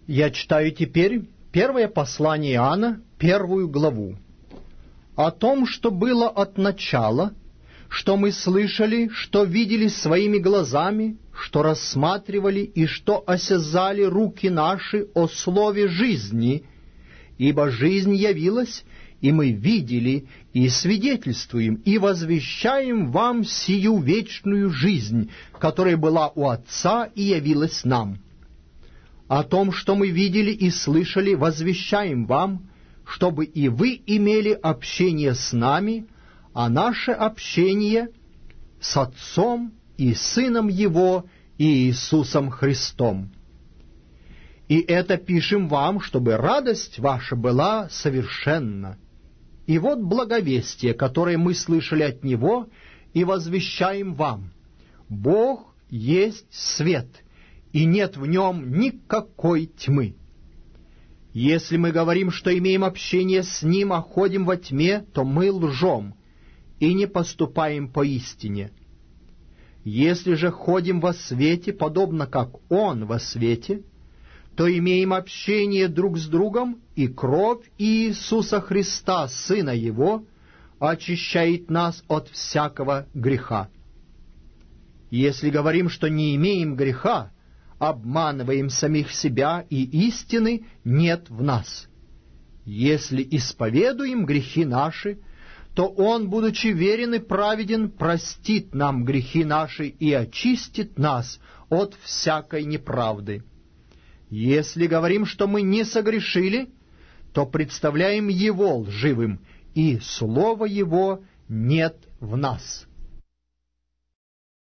Я читаю теперь первое послание Иоанна, 1 главу. «О том, что было от начала, что мы слышали, что видели своими глазами, что рассматривали и что осязали руки наши о слове жизни, ибо жизнь явилась, и мы видели, и свидетельствуем, и возвещаем вам сию вечную жизнь, которая была у Отца и явилась нам. О том, что мы видели и слышали, возвещаем вам, чтобы и вы имели общение с нами, а наше общение с Отцом и Сыном Его, и Иисусом Христом. И это пишем вам, чтобы радость ваша была совершенна. И вот благовестие, которое мы слышали от Него, и возвещаем вам. Бог есть свет, и нет в нем никакой тьмы. Если мы говорим, что имеем общение с Ним, а ходим во тьме, то мы лжем и не поступаем по истине. Если же ходим во свете, подобно как Он во свете, то имеем общение друг с другом, и кровь Иисуса Христа, Сына Его, очищает нас от всякого греха. Если говорим, что не имеем греха, обманываем самих себя, и истины нет в нас. Если исповедуем грехи наши, то Он, будучи верен и праведен, простит нам грехи наши и очистит нас от всякой неправды. Если говорим, что мы не согрешили, то представляем Его лживым, и Слова Его нет в нас».